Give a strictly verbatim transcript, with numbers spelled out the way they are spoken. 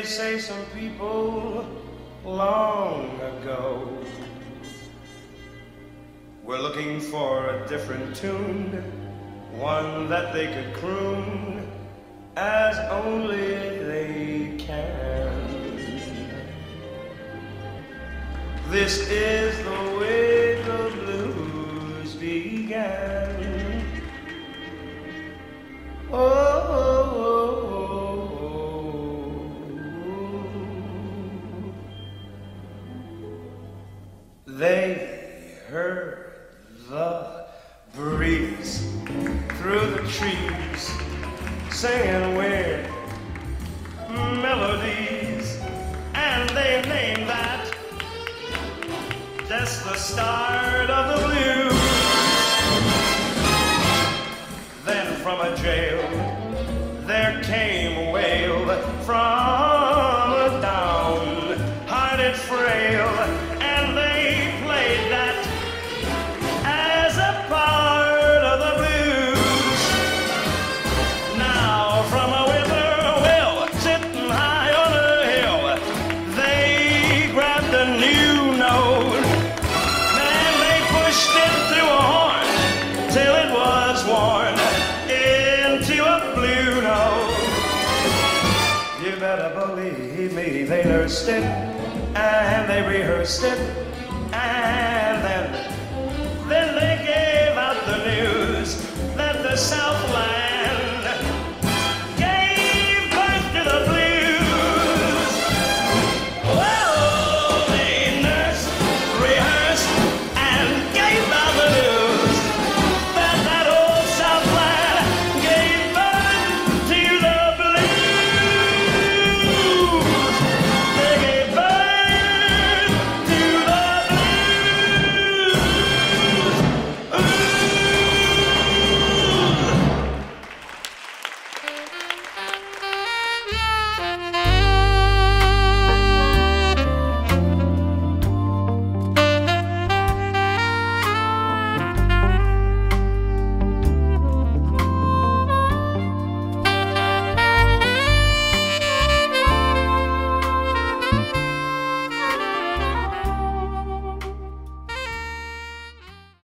say some people long ago were looking for a different tune, one that they could croon as only they can. This is the way the blues began. Oh, oh, oh, oh. They heard the breeze through the trees singing weird melodies, and they named that just the start of the blues. Then from a jail there came a wail from a down-hearted frail, and they played that as a part of the blues. Now from a whippoorwill sitting high on a hill, they grabbed a new note and they pushed it through a horn till it was worn into a blue note. You better believe me, they nursed it and they rehearsed it and